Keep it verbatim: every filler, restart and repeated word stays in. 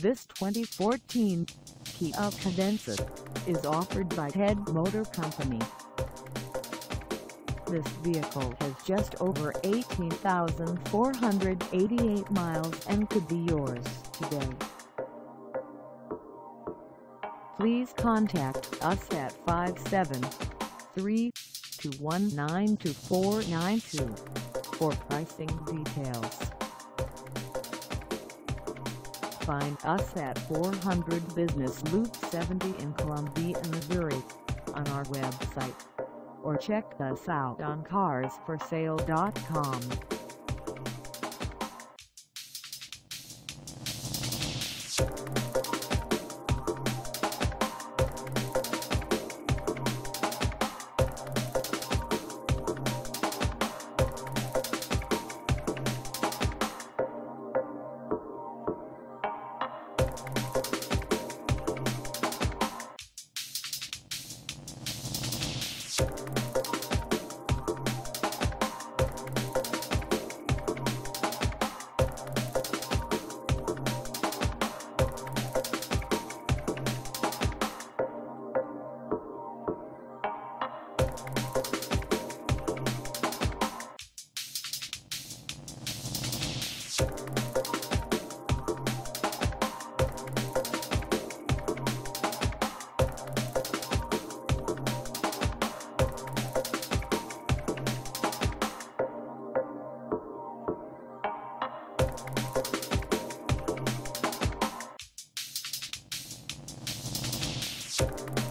This twenty fourteen Kia Cadenza is offered by Ted Motor Company. This vehicle has just over eighteen thousand four hundred eighty-eight miles and could be yours today. Please contact us at five seven three, two one nine, two four nine two for pricing details. Find us at four hundred Business Loop seventy in Columbia, Missouri on our website, or check us out on cars for sale dot com. You